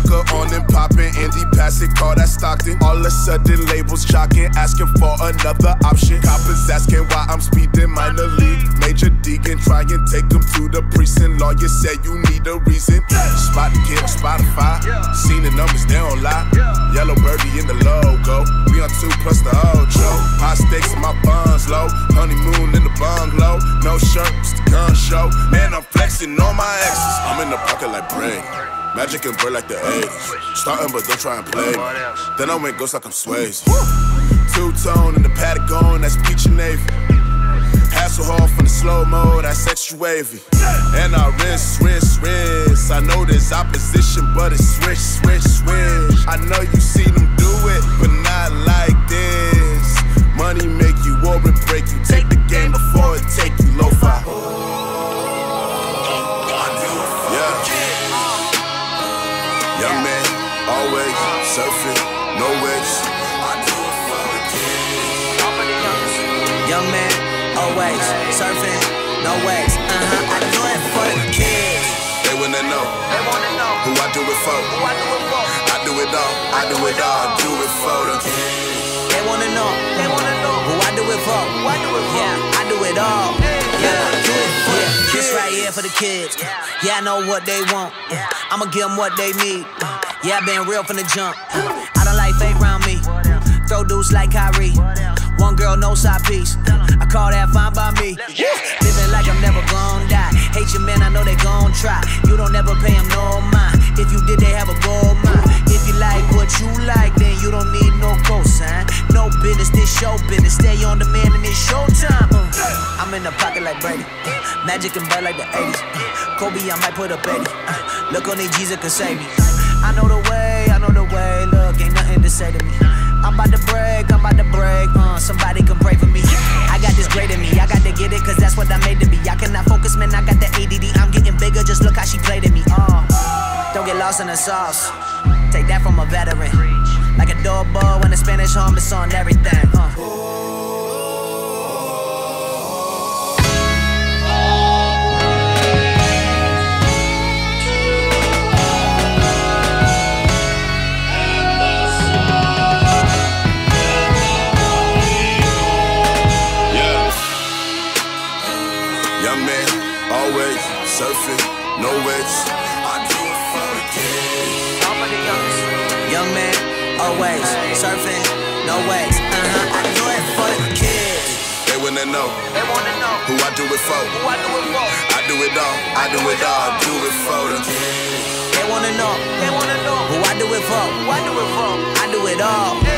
Rocker on and popping, Indy pass it, call that Stockton. All of a sudden labels jocking, asking for another option. Coppers asking why I'm speeding minor league. Major Deacon, try and take them to the precinct. Lawyer said you need a reason. Spot the kid on Spotify, seen the numbers, they don't lie. Yellow birdie in the logo, we on 2 plus the Ojo. High stakes in my bonds low, honeymoon in the bungalow. No shirt, it's the gun show. Man, I'm flexing on my exes. I'm in the pocket like Braid, Magic and Bird like the 80s. Starting but don't try and play me. Then I went ghost like I'm Swayze. Two-tone in the Patagon, that's peach and navy. Hasselhoff from the slow-mo, that's extra wavy. And I rinse. I know there's opposition, but it's swish. I know you seen them do it, but not like this. Money make you or it break you. Take the game before it take you lo-fi. Young man, always surfing, no waves. I do it for the kids. Young man, always surfing, no waves. I do it for the kids. They wanna know who I do it for. I do it all, I do it all, I do it for the kids. They wanna know who I do it for. Yeah, I do it all. Yeah, do it for the kids. This right here for the kids. Yeah, I know what they want. I'ma give them what they need. Yeah, I been real from the jump. I don't like fake round me. Throw dudes like Kyrie. One girl, no side piece. I call that fine by me. Living like I'm never gon' die. Hate your man, I know they gon' try. You don't ever pay them no mind. If you did, they have a gold mine. If you like what you like, then you don't need no cosign. No business, this show business. Stay on demand and it's showtime. I'm in the pocket like Brady. Magic and Bird like the 80s. Kobe, I might put up 80. Look on these Jesus can save me. I know the way. Look, ain't nothing to say to me. I'm about to break. Somebody can pray for me. I got this great in me. I got to get it, cause that's what I made to be. I cannot focus, man, I got the ADD. I'm getting bigger, just look how she played at me. Don't get lost in the sauce. Take that from a veteran. Like a doorbell when the Spanish home is on everything. Young man, always surfing, no waves. I do it for the kids. Young man, always surfing, no waves. I do it for the kids. They wanna know who I do it for. I do it all, I do it all, I do it for the kids. They wanna know who I do it for. I do it all.